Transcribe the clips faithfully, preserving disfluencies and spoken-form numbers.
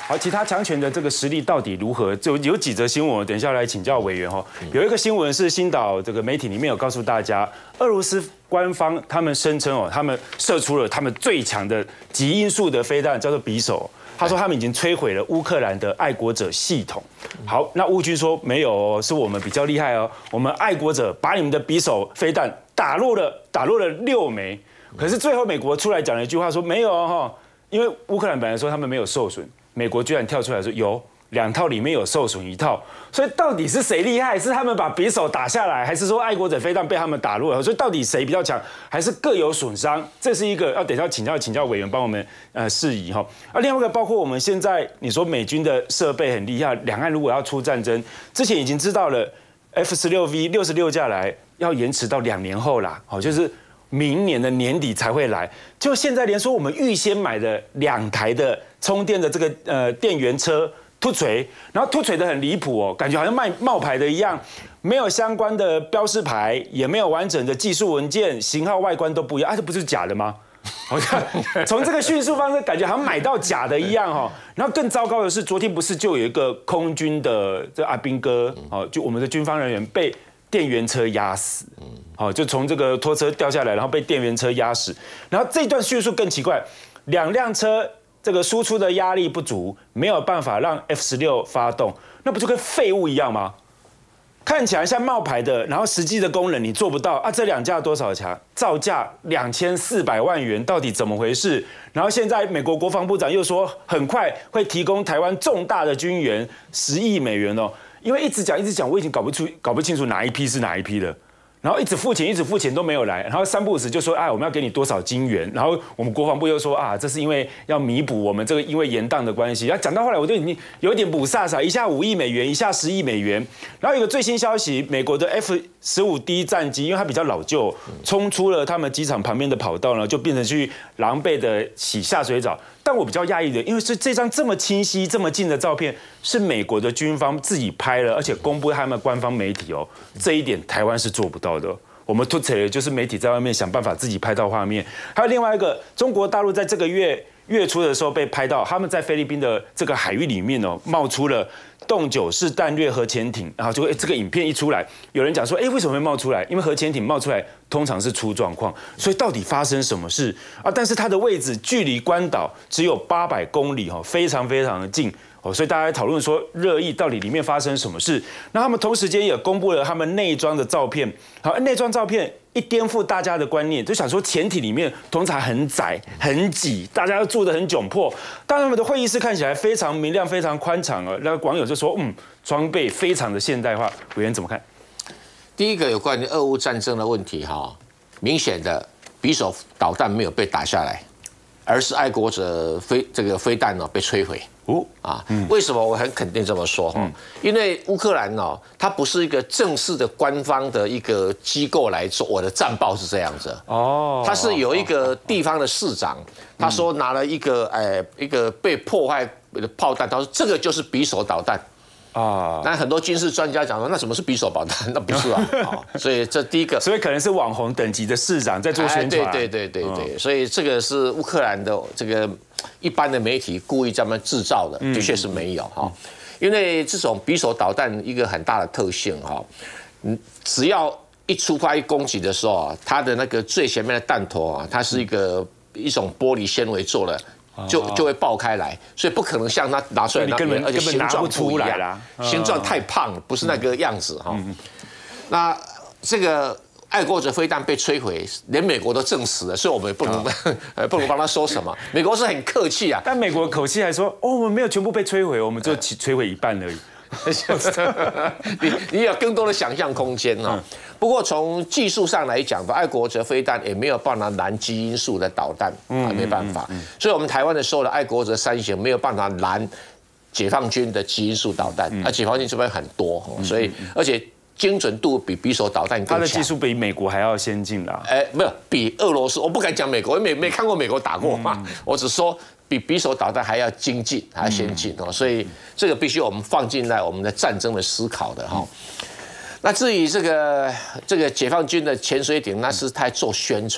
好，其他强权的这个实力到底如何？就有几则新闻，我等一下来请教委员哈。有一个新闻是星岛这个媒体里面有告诉大家，俄罗斯官方他们声称哦，他们射出了他们最强的极音速的飞弹，叫做匕首。他说他们已经摧毁了乌克兰的爱国者系统。好，那乌军说没有哦，是我们比较厉害哦，我们爱国者把你们的匕首飞弹打落了，打落了六枚。可是最后美国出来讲了一句话说没有哦，因为乌克兰本来说他们没有受损。美国居然跳出来说有两套里面有受损一套，所以到底是谁厉害？是他们把匕首打下来，还是说爱国者飞弹被他们打落了？所以到底谁比较强，还是各有损伤？这是一个要等一下请教请教委员帮我们呃释疑哈。啊，另外一个包括我们现在你说美军的设备很厉害，两岸如果要出战争，之前已经知道了 F 十六 V 六十六架来要延迟到两年后啦，好就是。明年的年底才会来，就现在连说我们预先买的两台的充电的这个呃电源车突锤，然后突锤的很离谱哦，感觉好像卖冒牌的一样，没有相关的标示牌，也没有完整的技术文件，型号外观都不一样，啊，这不是假的吗？好像从这个叙述方式，感觉好像买到假的一样哈。然后更糟糕的是，昨天不是就有一个空军的这阿兵哥哦，就我们的军方人员被电源车压死，好，就从这个拖车掉下来，然后被电源车压死。然后这段叙述更奇怪，两辆车这个输出的压力不足，没有办法让 F 十六发动，那不就跟废物一样吗？看起来像冒牌的，然后实际的功能你做不到啊！这两架多少钱？造价两千四百万元，到底怎么回事？然后现在美国国防部长又说，很快会提供台湾重大的军援十亿美元哦。因为一直讲一直讲，我已经搞不出搞不清楚哪一批是哪一批了。然后一直付钱，一直付钱都没有来，然后三不五时就说，哎，我们要给你多少金元，然后我们国防部又说啊，这是因为要弥补我们这个因为延宕的关系。然后讲到后来，我就已经有点补煞煞，一下五亿美元，一下十亿美元。然后有个最新消息，美国的 F 十五 D 战机，因为它比较老旧，冲出了他们机场旁边的跑道呢，就变成去狼狈的洗下水澡。但我比较讶异的，因为是这张这么清晰、这么近的照片，是美国的军方自己拍了，而且公布他们官方媒体哦，这一点台湾是做不到的。我们突扯就是媒体在外面想办法自己拍到画面。还有另外一个，中国大陆在这个月月初的时候被拍到，他们在菲律宾的这个海域里面哦，冒出了洞九式战略核潜艇，然后就这个影片一出来，有人讲说，哎，为什么会冒出来？因为核潜艇冒出来通常是出状况，所以到底发生什么事啊？但是它的位置距离关岛只有八百公里哈，非常非常的近。所以大家讨论说热议到底里面发生什么事？那他们同时间也公布了他们内装的照片。好，内装照片一颠覆大家的观念，就想说潜艇里面通常很窄、很挤，大家都住得很窘迫。但他们的会议室看起来非常明亮、非常宽敞啊。那网友就说，嗯，装备非常的现代化。委员怎么看？ 第一个有关于俄乌战争的问题哈，明显的匕首导弹没有被打下来，而是爱国者飞这个飞弹呢被摧毁。哦啊，为什么我很肯定这么说哈？嗯、因为乌克兰哦，它不是一个正式的官方的一个机构来做，我的战报是这样子哦，它是有一个地方的市长，他说拿了一个呃一个被破坏的炮弹，他说这个就是匕首导弹。啊，但很多军事专家讲说，那什么是匕首导弹？那不是啊，所以这第一个， 所以可能是网红等级的市长在做宣传， 对对对对对，所以这个是乌克兰的这个一般的媒体故意这么制造的，的确是没有哈，因为这种匕首导弹一个很大的特性哈，嗯，只要一出发一攻击的时候啊，它的那个最前面的弹头啊，它是一个一种玻璃纤维做的。就就会爆开来，所以不可能像它拿出来那个，而且形状不一样，形状太胖了，不是那个样子哈。那这个爱国者飞弹被摧毁，连美国都证实了，所以我们也不能不能帮他说什么。美国是很客气啊， 但美国口气还说，哦，我们没有全部被摧毁，我们就摧毁一半而已。 你你有更多的想象空间哦。不过从技术上来讲，爱国者飞弹也没有办法拦基因素的导弹，啊，没办法。所以我们台湾的所有的爱国者三型没有办法拦解放军的基因素导弹，而解放军这边很多，所以而且精准度比匕首导弹更强。 它的技术比美国还要先进啦。 哎，没有比俄罗斯，我不敢讲美国，因为没没看过美国打过嘛，我只说。比匕首导弹还要精进，还要先进哦，所以这个必须我们放进来我们的战争的思考的哈。那至于这个这个解放军的潜水艇，那是在做宣传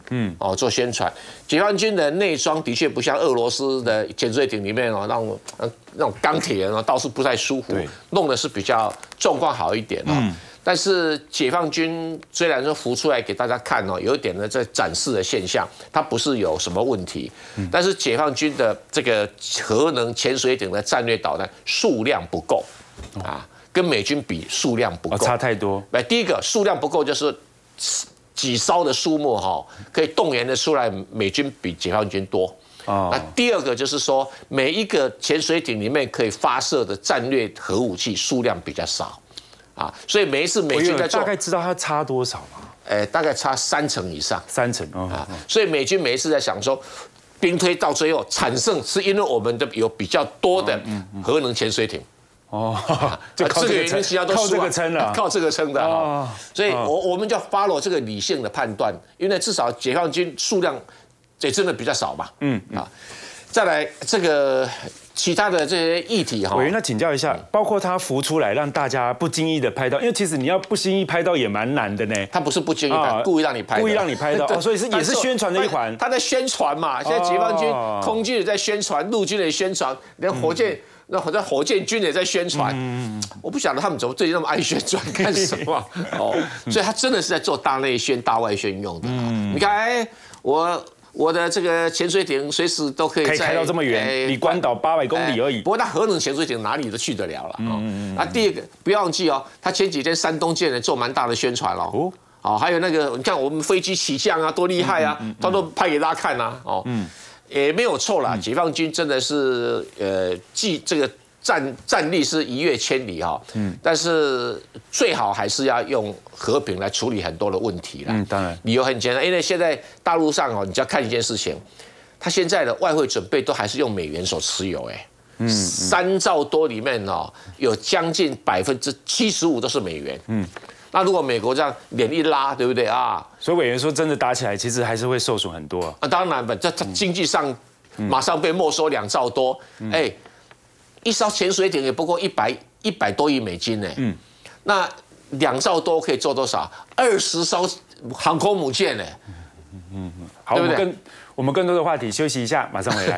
嗯，哦，做宣传。解放军的内装的确不像俄罗斯的潜水艇里面哦，那种呃那种钢铁啊，到处不太舒服，弄的是比较状况好一点哦。嗯 但是解放军虽然说浮出来给大家看哦，有一点呢在展示的现象，它不是有什么问题，但是解放军的这个核能潜水艇的战略导弹数量不够啊，跟美军比数量不够， 差太多。 哎，第一个数量不够就是几艘的数目哈，可以动员的出来，美军比解放军多。哦，那第二个就是说，每一个潜水艇里面可以发射的战略核武器数量比较少。 啊，所以每一次美军在做， 大概知道它差多少吗？ 呃，大概差三成以上， 三成啊。 所以美军每一次在想说，兵推到最后产生，是因为我们的有比较多的核能潜水艇。哦， 就靠这个撑，靠这个撑了， 靠这个撑的哈。所以我我们就 follow 这个理性的判断，因为至少解放军数量也真的比较少嘛。嗯啊，再来这个。 其他的这些议题哈， 委员，那请教一下，包括他浮出来让大家不经意的拍到，因为其实你要不经意拍到也蛮难的呢。 他不是不经意拍，故意让你拍， 故意让你拍到，所以是也是宣传的一环。 他在宣传嘛，现在解放军空军也在宣传，陆军也宣传，连火箭那好像火箭军也在宣传。我不晓得他们怎么最近那么爱宣传干什么哦，所以他真的是在做大内宣、大外宣用的。你看，哎，我。 我的这个潜水艇随时都可以可以开到这么远，离关岛八百公里而已。 不过它核能潜水艇哪里都去得了了啊。那第二个不要忘记哦，他前几天山东舰呢做蛮大的宣传哦。哦，还有那个你看我们飞机起降啊，多厉害啊，他都拍给大家看啊。哦，也没有错啦，解放军真的是呃，既这个。 战战力是一跃千里哈，嗯，但是最好还是要用和平来处理很多的问题啦。 嗯，当然， 理由很简单，因为现在大陆上哦，你只要看一件事情，他现在的外汇准备都还是用美元所持有，哎，嗯，三兆多里面哦，有将近百分之七十五都是美元，嗯，那如果美国这样脸一拉，对不对啊？ 所以委员说，真的打起来，其实还是会受损很多啊。 啊，当然吧，这这经济上马上被没收两兆多，哎。 一艘潜水艇也不过一百一百多亿美金呢，嗯，那两兆多可以做多少？二十艘航空母舰呢？嗯嗯嗯， 好，我们更我们更多的话题休息一下，马上回来。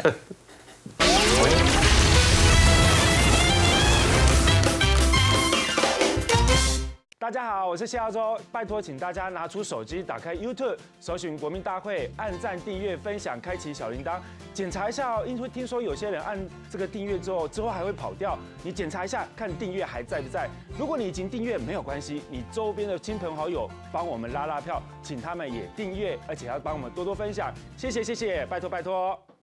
大家好，我是谢耀洲，拜托请大家拿出手机，打开 YouTube， 搜寻国民大会，按赞、订阅、分享，开启小铃铛，检查一下哦。因为听说有些人按这个订阅之后，之后还会跑掉，你检查一下，看订阅还在不在。如果你已经订阅，没有关系，你周边的亲朋好友帮我们拉拉票，请他们也订阅，而且要帮我们多多分享，谢谢谢谢，拜托拜托。